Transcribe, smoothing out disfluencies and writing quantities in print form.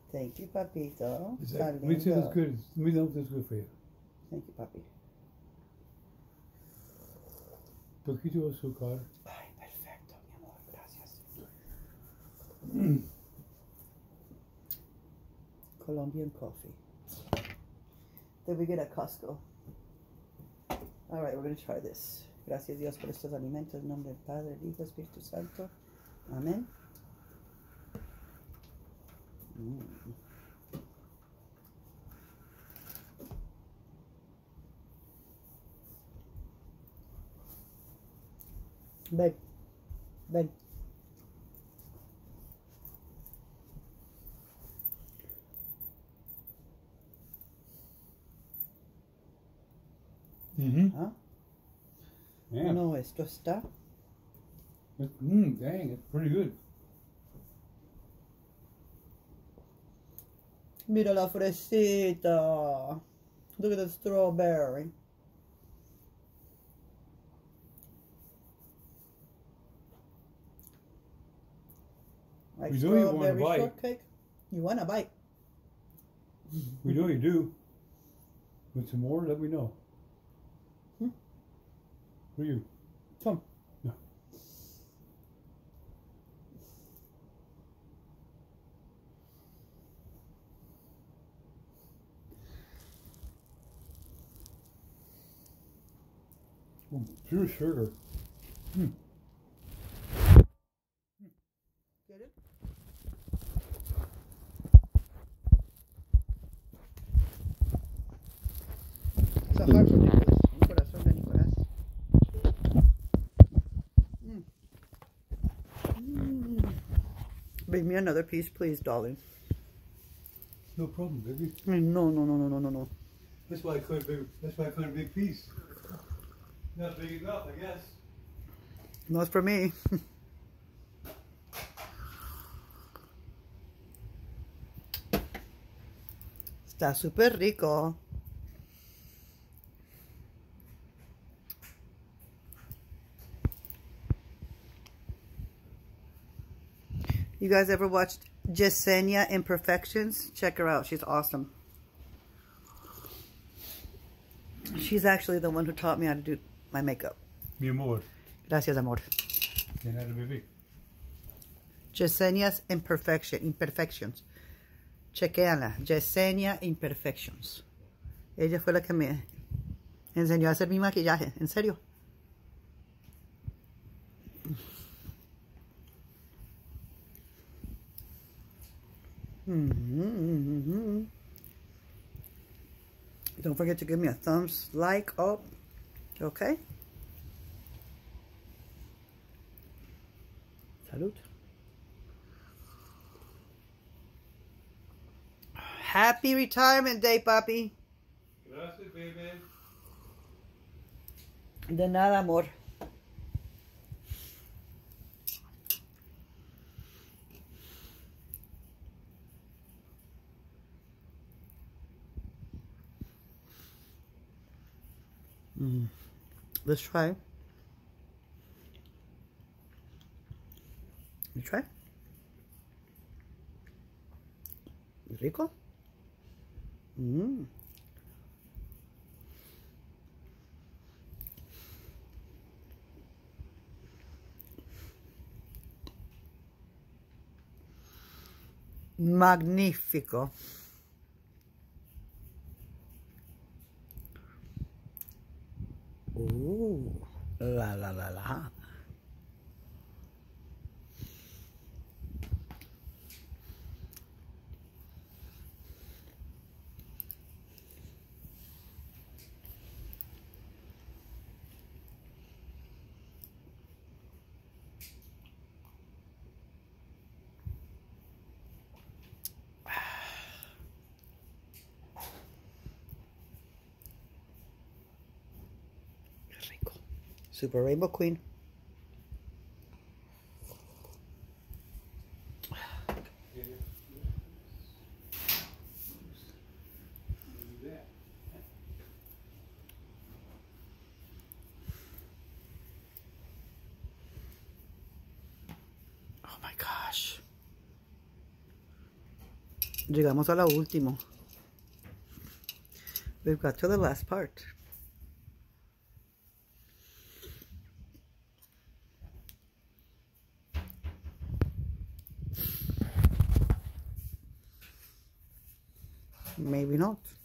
Thank you, papito. Let me see if it's good. Let me know if it's good for you. Thank you, papi. Poquito de azúcar. Ay, perfecto, mi amor. Gracias. Colombian coffee that we get at Costco. All right, we're going to try this. Gracias Dios por estos alimentos. En nombre del Padre, del Hijo, Espíritu Santo. Amén. Ven, ven. ¿Ah? Yeah. No, esto está. Dang, it's pretty good. Mira la fresita. Look at the strawberry. Like We know you want a strawberry bite. shortcake. You want a bite? We know you do. Want some more? Let me know. For you. Come. No. Oh, pure sugar. Get it? It's a heart from Nicholas. Un corazón de Nicolás. Bring me another piece, please, darling. No problem, baby. No, no, no, no, no, no, no. That's why I cut a big. That's why I cut a big piece. Not big enough, I guess. No es for me. Está súper rico. You guys ever watched Yesenia Imperfections? Check her out. She's awesome. She's actually the one who taught me how to do my makeup. Mi amor. Gracias, amor. De nada, baby. Yesenia's Imperfections. Chequéala. Yesenia Imperfections. Ella fue la que me enseñó a hacer mi maquillaje. ¿En serio? Don't forget to give me a thumbs like up. Okay? Salud. Happy retirement day, papi. Gracias, baby. De nada, amor. Let's try. You try? Rico? Magnifico. La la la la. Rico. Super Rainbow Queen. Oh my gosh. Llegamos a la última. We've got to the last part. Maybe not.